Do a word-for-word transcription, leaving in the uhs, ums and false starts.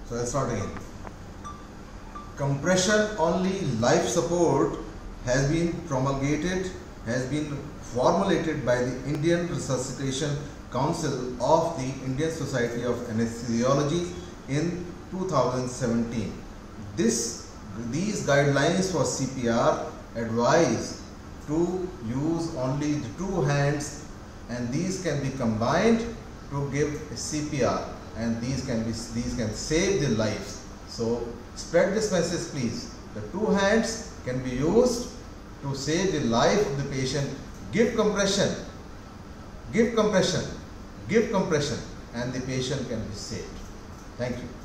So let's start again. Compression only life support has been promulgated, has been formulated by the Indian Resuscitation Council of the Indian Society of Anesthesiology in two thousand seventeen. This, these guidelines for C P R advise to use only the two hands, and these can be combined to give a C P R, and these can be these can save the lives. So spread this message, please. The two hands can be used to save the life of the patient. Give compression, give compression, give compression, and the patient can be saved. Thank you.